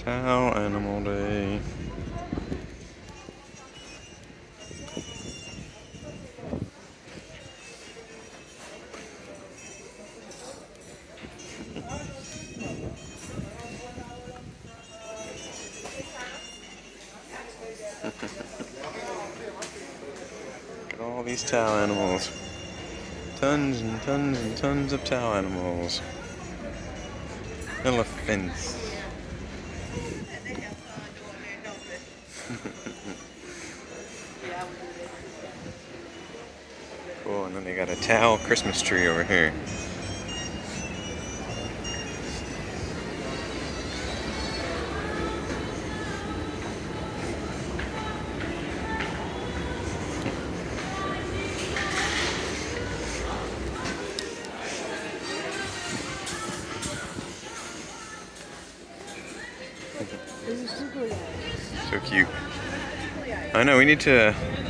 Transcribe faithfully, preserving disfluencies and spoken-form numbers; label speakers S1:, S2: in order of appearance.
S1: Towel Animal Day. Look at all these towel animals. Tons and tons and tons of towel animals. Elephants. Cool, and then they got a towel Christmas tree over here. So cute. I know, we need to